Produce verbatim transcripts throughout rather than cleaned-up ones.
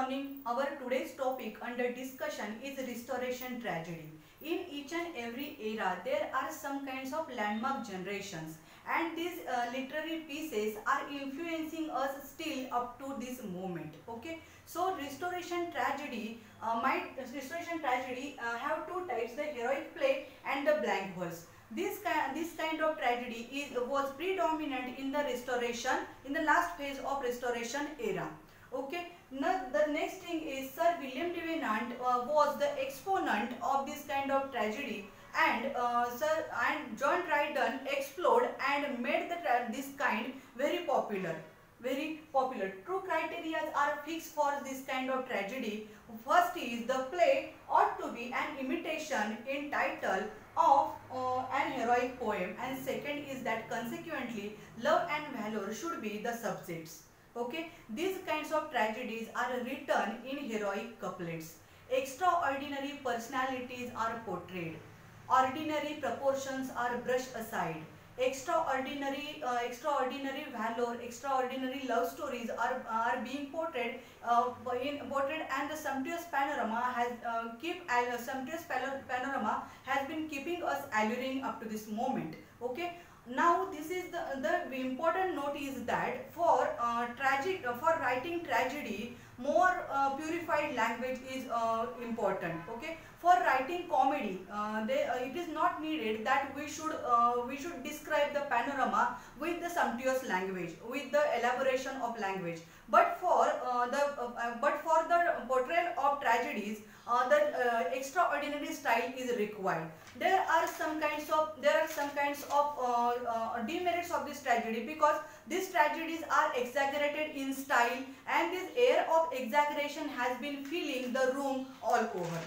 morning. Our today's topic under discussion is restoration tragedy. In each and every era, there are some kinds of landmark generations, and these uh, literary pieces are influencing us still up to this moment. Okay, so restoration tragedy, uh, might restoration tragedy uh, have two types: the heroic play and the blank verse. This kind, this kind of tragedy is was predominant in the restoration, in the last phase of restoration era. Okay, now the next thing is Sir William Davenant uh, was the exponent of this kind of tragedy, and uh, Sir and John Dryden explored and made the this kind very popular. Very popular. True criteria are fixed for this kind of tragedy. First is the play ought to be an imitation in title of uh, an heroic poem, and second is that consequently love and valor should be the subjects. Okay, these kinds of tragedies are written in heroic couplets. Extraordinary personalities are portrayed. Ordinary proportions are brushed aside. Extraordinary, uh, extraordinary valor, extraordinary love stories are are being portrayed uh, in portrayed, and the sumptuous panorama has uh, keep uh, sumptuous panorama has been keeping us alluring up to this moment. Okay. Now this is the the important note is that for uh, tragic uh, for writing tragedy, more uh, purified language is uh, important. Okay, for writing comedy, uh, they, uh, it is not needed that we should uh, we should describe the panorama with the sumptuous language, with the elaboration of language. But for uh, the uh, but for the portrayal of tragedies, uh, the uh, extraordinary style is required. There are some kinds of there are some kinds of uh, uh, demerits of this tragedy, because these tragedies are exaggerated in style, and this air of exaggeration has been filling the room all over.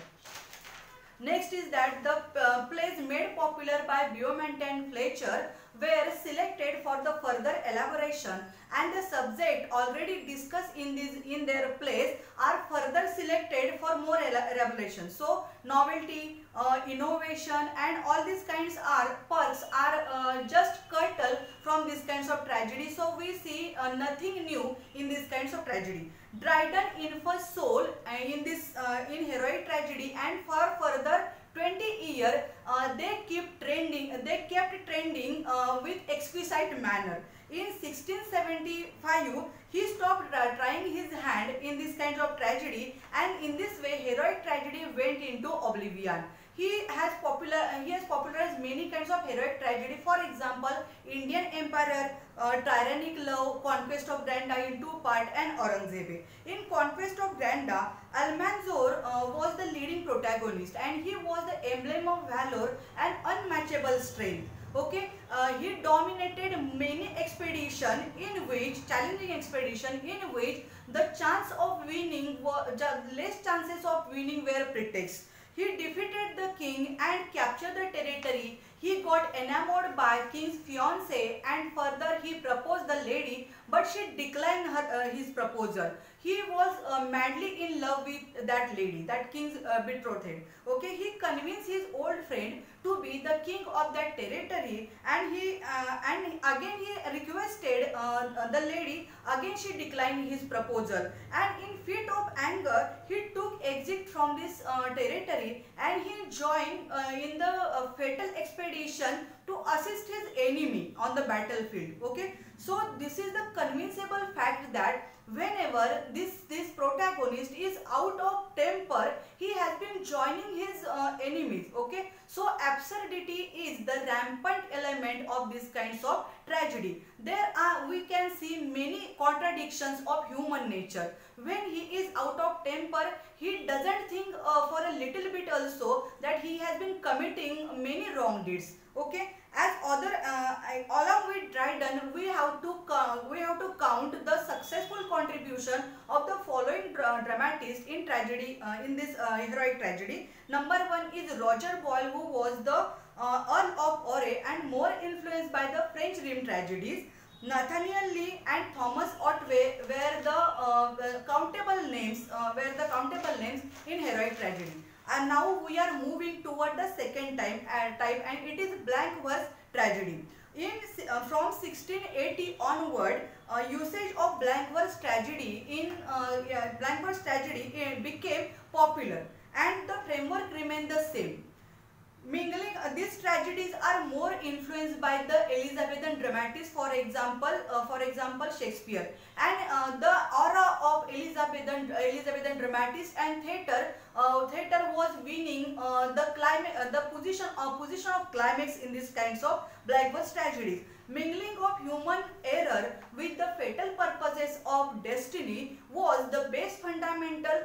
Next is that the uh, plays made popular by Beaumont and Fletcher were selected for the further elaboration, and the subject already discussed in these in their plays are further selected for more elaboration. So novelty, uh, innovation, and all these kinds are perks are uh, just curtailed from these kinds of tragedy. So we see uh, nothing new in these kinds of tragedy. Dryden infers soul uh, in this uh, in heroic tragedy, and for further twenty years uh, they keep trending they kept trending uh, with exquisite manner. In sixteen seventy-five he stopped uh, trying his hand in this kind of tragedy, and in this way heroic tragedy went into oblivion. He has popular he has popularized many kinds of heroic tragedy. For example, Indian Emperor, uh, Tyrannic Love, Conquest of Granda in two part, and Aurangzeb. In Conquest of Granda, Almanzor uh, was the leading protagonist, and he was the emblem of valor and unmatchable strength. Okay, uh, he dominated many expedition in which challenging expedition in which the chance of winning were less chances of winning were pretext. He defeated the king and captured the territory. He got enamored by king's fiancée, and further he proposed the lady, but she declined her uh, his proposal. He was uh, madly in love with that lady, that king's uh, betrothed. Okay, he convinced his old friend to be the king of that territory, and he uh, and again he requested uh, the lady. Again she declined his proposal, and in fit of anger he took exit from this uh, territory, and he joined uh, in the uh, fatal expedition to assist his enemy on the battlefield. Okay, so this is the convincible fact that whenever this this protagonist is out of temper, he has been joining his uh, enemies. Okay, so absurdity is the rampant element of these kinds of tragedy. There are we can see many contradictions of human nature. When he is out of temper, he doesn't think uh, for a little bit also that he has been committing many wrong deeds. Okay, as other uh, along with Dryden, we have to uh, we have to count the successful contribution of the following dra dramatists in tragedy uh, in this uh, heroic tragedy. Number one is Roger Boyle, who was the uh, Earl of Moray and more influenced by the French Rime tragedies. Nathaniel Lee and Thomas Otway were the uh, countable names uh, were the countable names in heroic tragedy. And now we are moving toward the second time uh, type, and it is blank verse tragedy. In uh, from sixteen eighty onward, uh, usage of blank verse tragedy in uh, yeah, blank verse tragedy uh, became popular, and the framework remained the same. Mingling, uh, these tragedies are more influenced by the Elizabethan dramatists, for example, uh, for example Shakespeare, and uh, the aura of Elizabethan Elizabethan dramatists and theatre. Uh, theatre was winning uh, the climate, uh, the position uh, position of climax in these kinds of blank verse tragedies. Mingling of human error with the fatal purposes of destiny was the base fundamental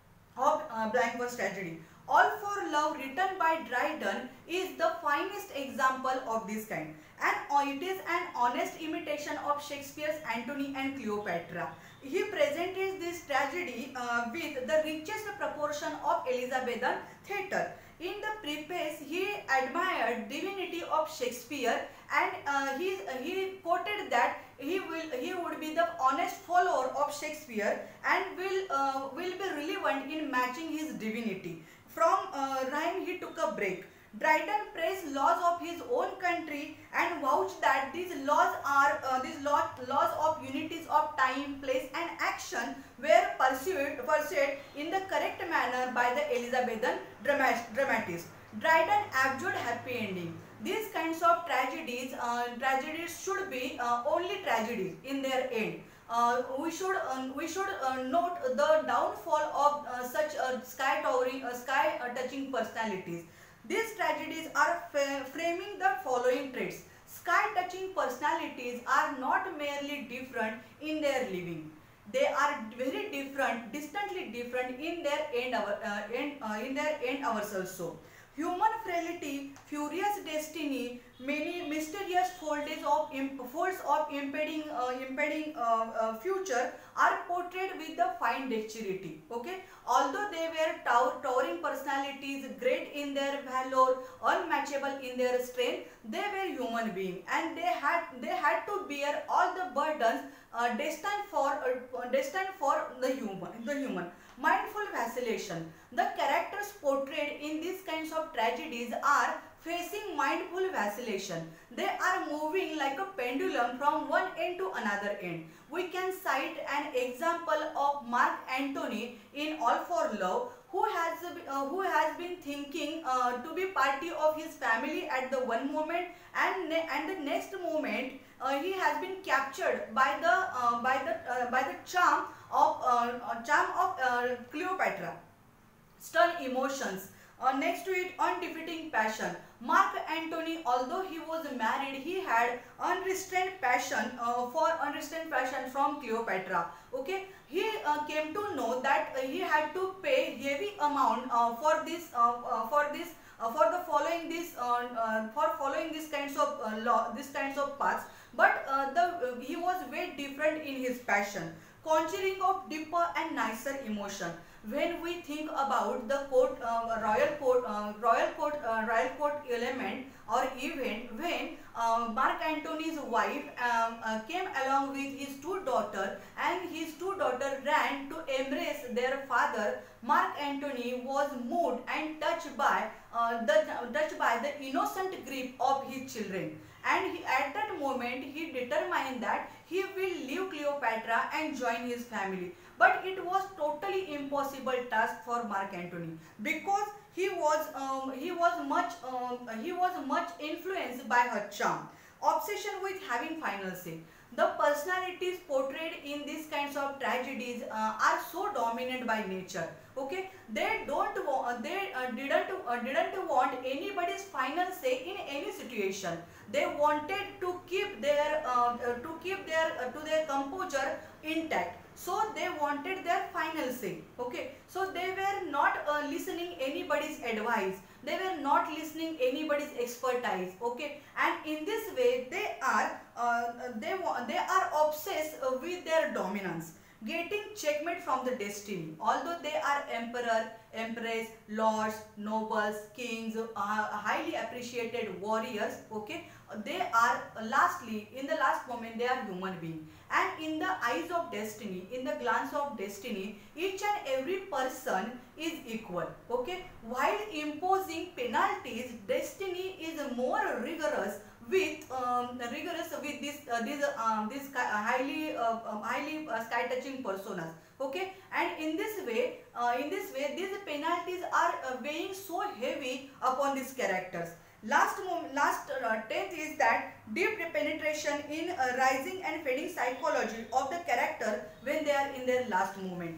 of uh, blank verse tragedy. All for Love, written by Dryden, is the finest example of this kind, and it is an honest imitation of Shakespeare's Antony and Cleopatra. He presented this tragedy uh, with the richest proportion of Elizabethan theatre. In the preface, he admired divinity of Shakespeare, and uh, he, uh, he quoted that he will he would be the honest follower of Shakespeare and will uh, will be relevant in matching his divinity. From uh, rhyme he took a break. Dryden praised laws of his own country and vouched that these laws are uh, these laws, laws of unities of time, place and action were pursued, pursued in the correct manner by the Elizabethan dramat dramatists. Dryden abjured happy ending. These kinds of tragedies, uh, tragedies should be uh, only tragedies in their end. Uh, we should uh, we should uh, note the downfall of uh, such uh, sky towering, uh, sky uh, touching personalities. These tragedies are framing the following traits. Sky touching personalities are not merely different in their living. They are very different, distantly different in their end, our, uh, end uh, in their end hours also. Human frailty, furious destiny, many mysterious folds of folds of impeding uh, impeding uh, uh, future are portrayed with the fine dexterity. Okay, although they were tower, towering personalities, great in their valor, unmatchable in their strength, they were human beings, and they had they had to bear all the burdens uh, destined for uh, destined for the human the human. Mindful vacillation. The characters portrayed in these kinds of tragedies are facing mindful vacillation. They are moving like a pendulum from one end to another end. We can cite an example of Mark Antony in All for Love, who has uh, who has been thinking uh, to be party of his family at the one moment, and and the next moment uh, he has been captured by the uh, by the uh, by the charm of uh, charm of uh, Cleopatra. Stern emotions. Uh, next to it, undefeating passion. Mark Antony, although he was married, he had unrestrained passion uh, for unrestrained passion from Cleopatra. Okay, he uh, came to know that uh, he had to pay heavy amount uh, for this uh, uh, for this uh, for the following this uh, uh, for following these kinds of uh, law, these kinds of paths. But uh, the uh, he was very different in his passion. Conjuring of deeper and nicer emotion. When we think about the court, uh, royal court, uh, royal court, uh, royal court element or event, when uh, Mark Antony's wife um, uh, came along with his two daughters, and his two daughters ran to embrace their father, Mark Antony was moved and touched by uh, the touched by the innocent grief of his children. And he, at that moment he determined that he will leave Cleopatra and join his family. But it was totally impossible task for Mark Antony, because he was um, he was much um, he was much influenced by her charm, obsession with having final say. The personalities portrayed in these kinds of tragedies uh, are so dominant by nature. Okay, they don't want, they uh, didn't uh, didn't want anybody's final say in any situation. They wanted to keep their uh, uh, to keep their uh, to their composure intact. So they wanted their final say. Okay, so they were not uh, listening anybody's advice. They were not listening anybody's expertise. Okay, and in this way they are uh, they they are obsessed uh, with their dominance, getting checkmate from the destiny. Although they are emperor, empress, lords, nobles, kings, uh, highly appreciated warriors. Okay, they are uh, lastly in the last moment they are human beings, and in the eyes of destiny, in the glance of destiny, each and every person is equal. Okay, while imposing penalties, destiny is more rigorous, with um, rigorous with this uh, this uh, this highly uh, um, highly uh, sky touching personas. Okay, and in this way uh, in this way these penalties are uh, weighing so heavy upon these characters. Last last uh, tenth is that deep penetration in uh, rising and fading psychology of the character when they are in their last moment.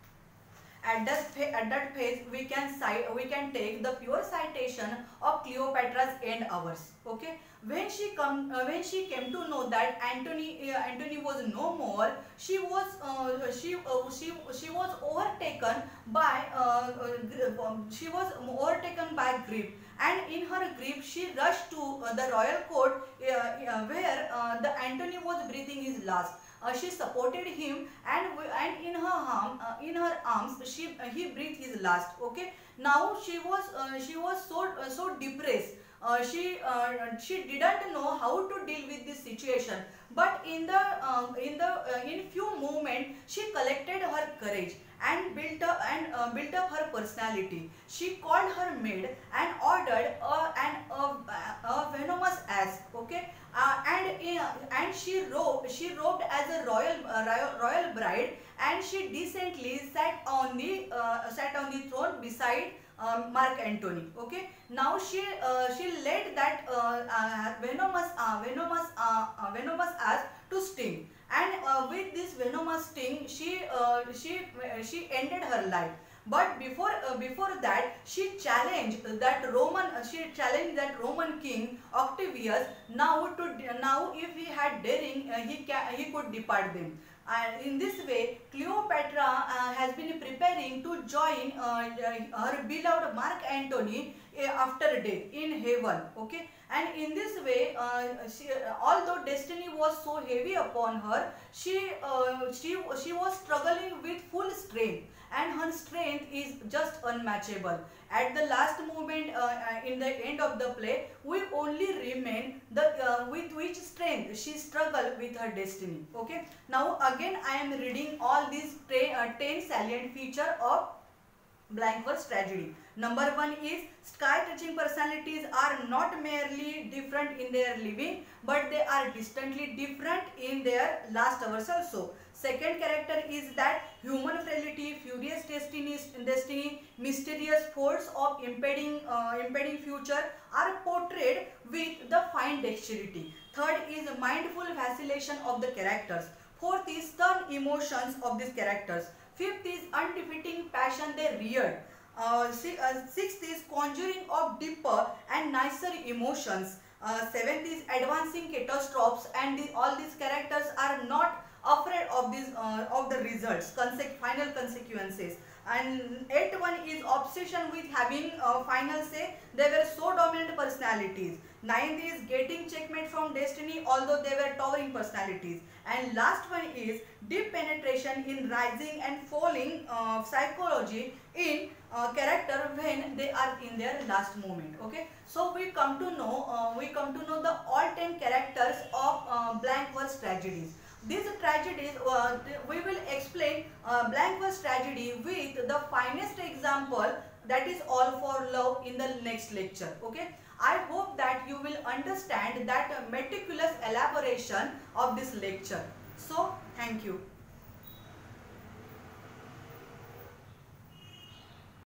At that, at that phase, we can cite, we can take the pure citation of Cleopatra's end hours. Okay, when she come, uh, when she came to know that Antony, uh, Antony was no more, she was, uh, she, uh, she, she was overtaken by, uh, uh, she was overtaken by grief, and in her grief, she rushed to uh, the royal court uh, uh, where uh, the Antony was breathing his last. Uh, she supported him, and and in her arm, uh, in her arms, she uh, he breathed his last. Okay. Now she was uh, she was so uh, so depressed. Uh, she uh, she didn't know how to deal with this situation. But in the uh, in the uh, in few moments, she collected her courage and built up and uh, built up her personality. She called her maid and ordered a an a, a venomous ass. Okay. Uh, and uh, and she robed she robed as a royal uh, royal, royal bride, and she decently sat on the uh, sat on the throne beside um, Mark Antony. Okay. Now she uh, she led that uh, uh, venomous uh, venomous uh, uh, venomous ass to sting, and uh, with this venomous sting, she uh, she uh, she ended her life. But before uh, before that, she challenged that Roman uh, she challenged that Roman king Octavius. Now to now, if he had daring, uh, he can he could depart them. And in this way, Cleopatra uh, has been preparing to join uh, her beloved Mark Antony uh, after death in heaven. Okay, and in this way, uh, she, although destiny was so heavy upon her, she uh, she she was struggling with full strength, and her strength is just unmatchable. At the last moment, uh, in the end of the play, we only remain the uh, with which strength she struggled with her destiny. Okay. Now again, I am reading all these uh, ten salient features of blank verse tragedy. Number one is sky-touching personalities are not merely different in their living, but they are distantly different in their last hours also. Second character is that human frailty, furious destiny, destiny mysterious force of impeding, uh, impeding future are portrayed with the fine dexterity. Third is mindful vacillation of the characters. Fourth is stern emotions of these characters. Fifth is undefeating passion they reared. Uh, sixth is conjuring of deeper and nicer emotions. Uh, seventh is advancing catastrophes, and the, all these characters are not afraid of these uh, of the results, conse final consequences. And eighth one is obsession with having uh, final say. They were so dominant personalities. Ninth is getting checkmate from destiny, although they were towering personalities. And last one is deep penetration in rising and falling uh, psychology in uh, character when they are in their last moment. Okay, so we come to know uh, we come to know the all ten characters of uh, blank verse tragedies. These tragedies, uh, we will explain uh, blank verse tragedy with the finest example, that is All for Love, in the next lecture. Okay, I hope that you will understand that meticulous elaboration of this lecture. So, thank you.